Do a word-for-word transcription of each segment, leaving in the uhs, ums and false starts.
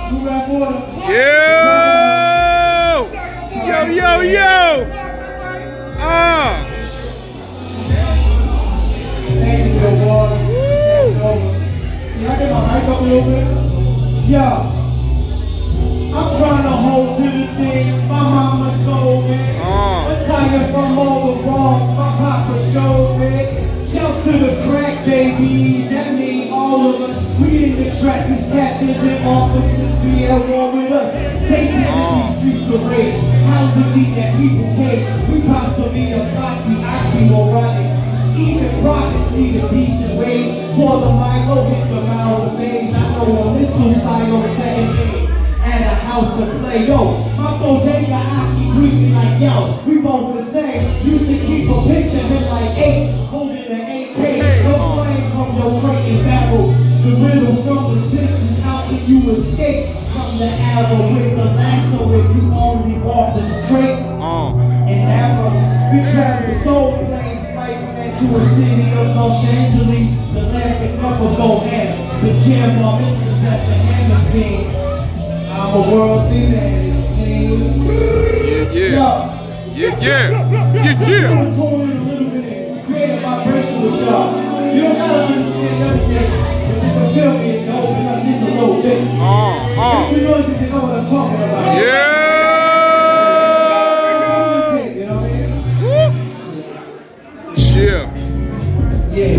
Yo! Yo, yo, yo! Ah! Can I get my mic up a little bit? Yeah. I'm trying to hold to the things my mama told me. Uh. Retired from all the wrongs my papa showed me. Shouts to the crack babies, that mean all of us. We in the track, these captains and officers be at war with us. Satan in these streets of rage. How's it be that people cage? We prosper via proxy, oxymoronic. Even prophets need a decent wage. For the Milo hit the miles of babes. I know a missile silo setting in. And a house of play, yo. My bodega Aki greet me like, yo, we both the same. Used to keep a picture hit like eight, holding an eight K. No flame from your crate and barrel. The riddle from the sixes, how can you escape from the arrow with the lasso if you only walk the straight and arrow? We travel soul planes, flight plan to a city of Los Angeles. The land can never go ham. The jam on inches at the hammer scheme. I'm a world leader and it seems. Yeah, yeah. Yeah, yeah. Yeah, yeah. I'm torn in a little bit and create a vibration with y'all. You don't gotta understand everything, but you can feel me and open up just a little bit. Uh, uh. Make some noise if you know what I'm talking about. Yeah. You know what I mean? Chill. Yeah.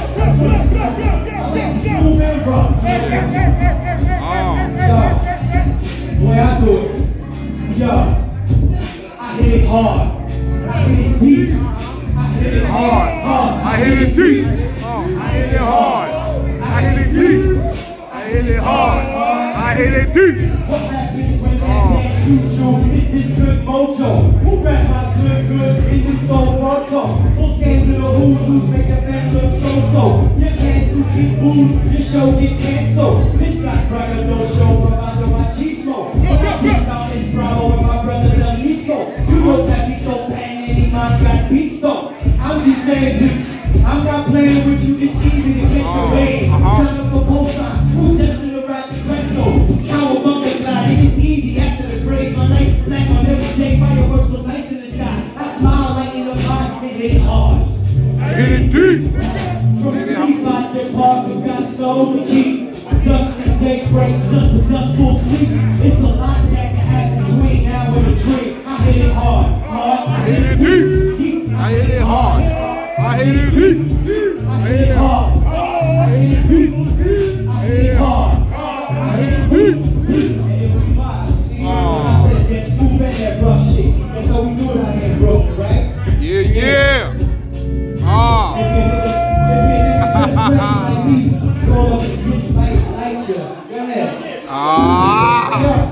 I like smooth and rough. Uh. The way I do it, yo, I hit it hard, I hit it deep, I hit it hard, hard. I hit it deep. I hit it hard. I hit it deep. I hit it hard. I hit it deep. What happens when that man Cujo hit this good mojo? Who rap my good good in this soul fronto? Full scans of the who's who's make a man look so-so. Your cats do get booze, your show get canceled. This got brother no show, but I know my chismo. This out is Bravo with my brothers El Nisco. You know Pepito Pan and he might got beats though. I'm just saying to I'm not playing with you, it's easy to catch your wave. Sign up a post sign, who's destined to ride the Presto? Cowabunga glide, it's easy after the grades. My nice black on every day, fireworks look nice in the sky. I smile like in a vibe, and hit it hard. I hit it deep. From sleep out the park, we got soul to keep. Dust and take break, dust the dust full sleep. It's a lot that can happen between now and a dream. I hit it hard, hard, I hit it deep. I hit it hard. I hit it deep. I hit it hard. I hit it deep. I hit it hard. I hit it deep. And then we vibe. See, when I said that smooth and that rough shit. That's how we do it out here, bro, right? Yeah, yeah. Ah. And then niggas just straight like me. Go up and just like, like you. Go ahead. Ah.